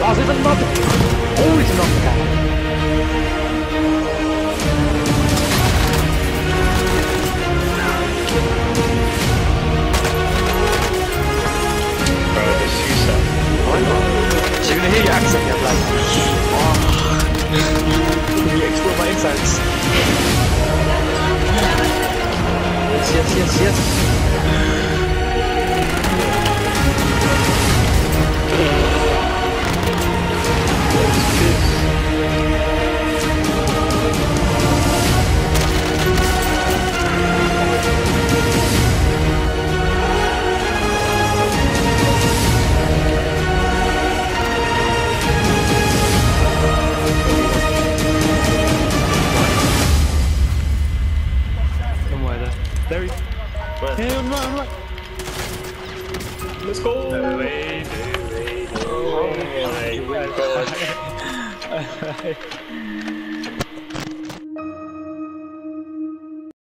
Oh, there's another. Oh, it's another guy. Bro, just use that. Why not? She's gonna hear your accent, you're like, oh. You explore my insides. Yes. There he is. Where? Hey, on right. Let's go! No way. Oh my god.